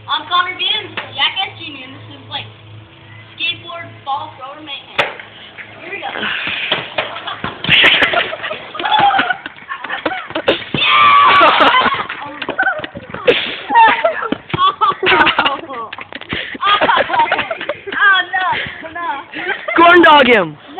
I'm Connor Beans, Jackass Jr., and this is like skateboard ball thrower mayhem. Here we go. Corn dog him!